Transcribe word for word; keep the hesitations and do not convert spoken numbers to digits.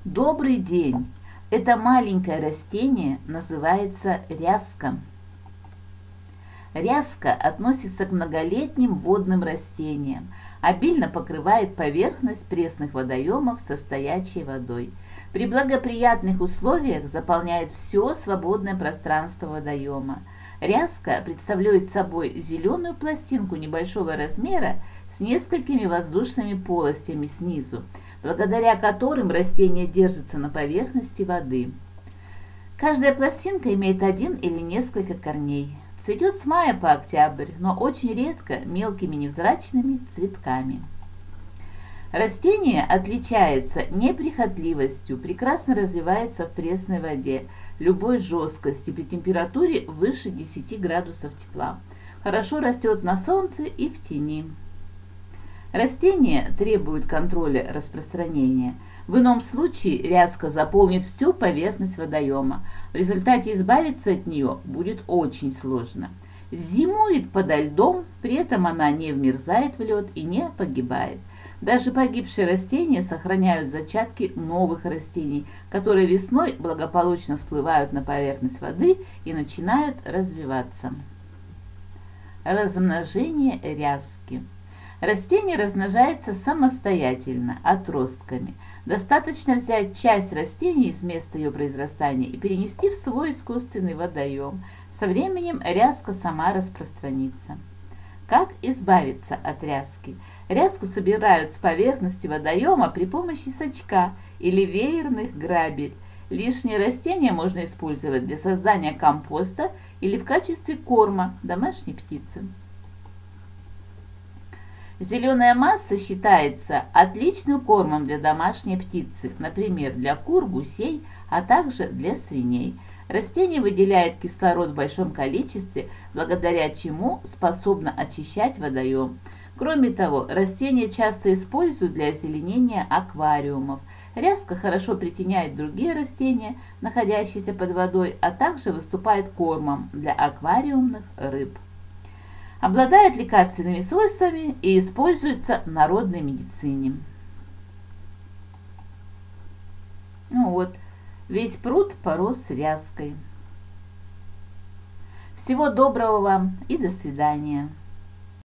Добрый день! Это маленькое растение называется ряска. Ряска относится к многолетним водным растениям, обильно покрывает поверхность пресных водоемов со стоячей водой. При благоприятных условиях заполняет все свободное пространство водоема. Ряска представляет собой зеленую пластинку небольшого размера с несколькими воздушными полостями снизу, благодаря которым растение держится на поверхности воды. Каждая пластинка имеет один или несколько корней. Цветет с мая по октябрь, но очень редко мелкими невзрачными цветками. Растение отличается неприхотливостью, прекрасно развивается в пресной воде любой жесткости при температуре выше десяти градусов тепла. Хорошо растет на солнце и в тени. Растение требует контроля распространения. В ином случае ряска заполнит всю поверхность водоема. В результате избавиться от нее будет очень сложно. Зимует подо льдом, при этом она не вмерзает в лед и не погибает. Даже погибшие растения сохраняют зачатки новых растений, которые весной благополучно всплывают на поверхность воды и начинают развиваться. Размножение ряски. Растение размножается самостоятельно, отростками. Достаточно взять часть растения из места ее произрастания и перенести в свой искусственный водоем. Со временем ряска сама распространится. Как избавиться от ряски? Ряску собирают с поверхности водоема при помощи сачка или веерных грабель. Лишнее растение можно использовать для создания компоста или в качестве корма домашней птицы. Зеленая масса считается отличным кормом для домашней птицы, например, для кур, гусей, а также для свиней. Растение выделяет кислород в большом количестве, благодаря чему способно очищать водоем. Кроме того, растение часто используют для озеленения аквариумов. Ряска хорошо притеняет другие растения, находящиеся под водой, а также выступает кормом для аквариумных рыб. Обладает лекарственными свойствами и используется в народной медицине. Ну вот, весь пруд порос ряской. Всего доброго вам и до свидания.